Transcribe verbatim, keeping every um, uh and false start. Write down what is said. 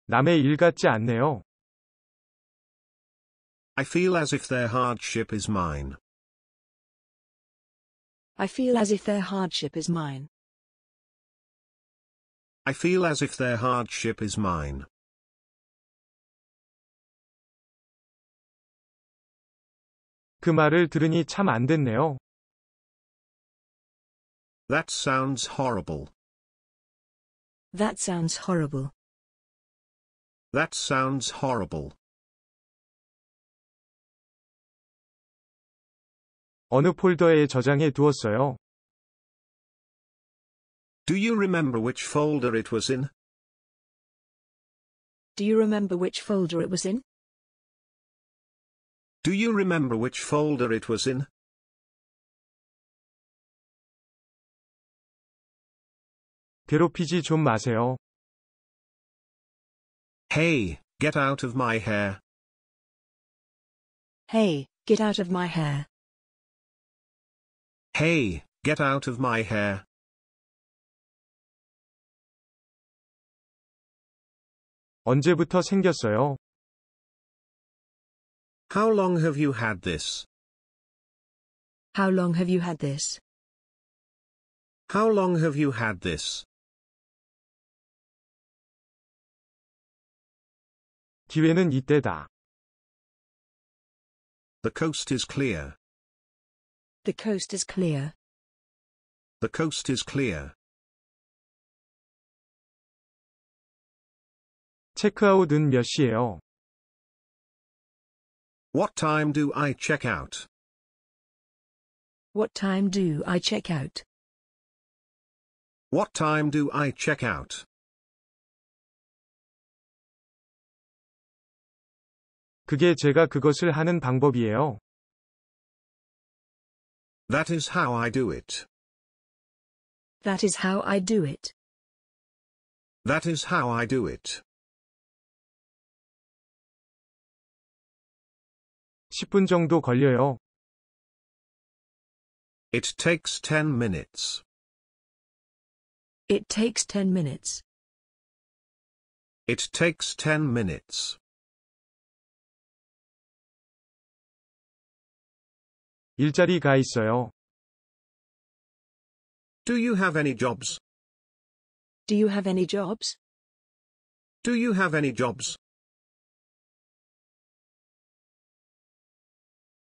남의 일 같지 않네요. I feel as if their hardship is mine. I feel as if their hardship is mine. I feel as if their hardship is mine. 그 말을 들으니 참 안됐네요. That sounds horrible. That sounds horrible. That sounds horrible. 어느 폴더에 저장해 두었어요? Do you remember which folder it was in? Do you remember which folder it was in? Do you remember which folder it was in? 괴롭히지 좀 마세요. Hey, get out of my hair. Hey, get out of my hair. Hey, get out of my hair. 언제부터 생겼어요? How long have you had this? How long have you had this? How long have you had this? 기회는 이때다. The coast is clear. The coast is clear. The coast is clear. 체크아웃은 몇 시예요? What time do I check out? What time do I check out? What time do I check out? 그게 제가 그것을 하는 방법이에요. That is how I do it. That is how I do it. That is how I do it. 십 분 정도 걸려요. It takes ten minutes. It takes ten minutes. It takes ten minutes. 일자리 가 있어요. Do you have any jobs? Do you have any jobs? Do you have any jobs?